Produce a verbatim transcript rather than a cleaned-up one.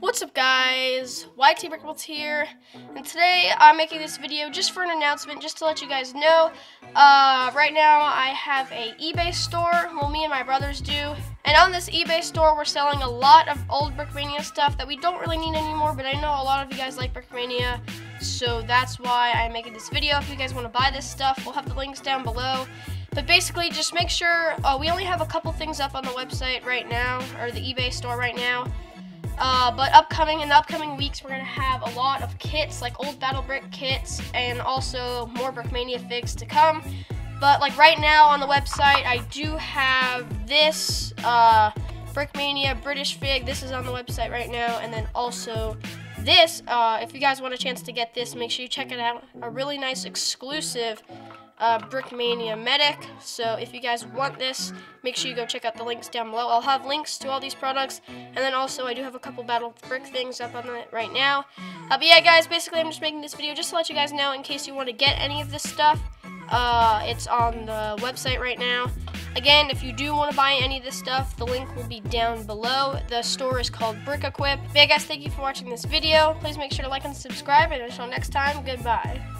What's up, guys? Y T Brickmania here, and today I'm making this video just for an announcement, just to let you guys know. Uh, right now I have a eBay store, well, me and my brothers do, and on this eBay store we're selling a lot of old Brickmania stuff that we don't really need anymore, but I know a lot of you guys like Brickmania, so that's why I'm making this video. If you guys want to buy this stuff, we'll have the links down below. But basically, just make sure, uh, we only have a couple things up on the website right now, or the eBay store right now. Uh, but upcoming in the upcoming weeks, we're gonna have a lot of kits, like old Battle Brick kits, and also more Brickmania figs to come. But like right now on the website, I do have this uh, Brickmania British fig. This is on the website right now, and then also this. Uh, if you guys want a chance to get this, make sure you check it out. A really nice exclusive Uh, Brickmania Medic. So if you guys want this, make sure you go check out the links down below. I'll have links to all these products, and then also I do have a couple Battle Brick things up on it right now. Uh, but yeah, guys, basically I'm just making this video just to let you guys know in case you want to get any of this stuff. Uh, it's on the website right now. Again, if you do want to buy any of this stuff, the link will be down below. The store is called Brick Equip. But yeah, guys, thank you for watching this video. Please make sure to like and subscribe, and until next time, goodbye.